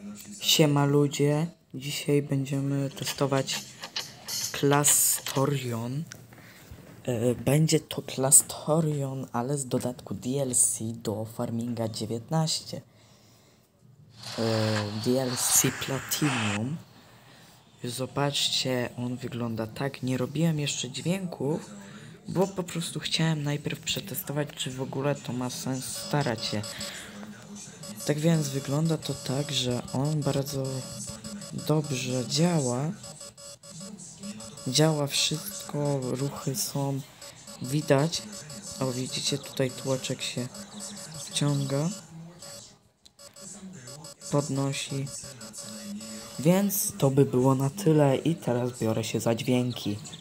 Siema ludzie, dzisiaj będziemy testować Clastorion. Będzie to Clastorion, ale z dodatku DLC do Farminga 19. DLC Platinum. Zobaczcie, on wygląda tak. Nie robiłem jeszcze dźwięków, bo po prostu chciałem najpierw przetestować, czy w ogóle to ma sens starać się. Tak więc wygląda to tak, że on bardzo dobrze działa. Działa wszystko, ruchy są widać. O, widzicie, tutaj tłoczek się wciąga, podnosi. Więc to by było na tyle i teraz biorę się za dźwięki.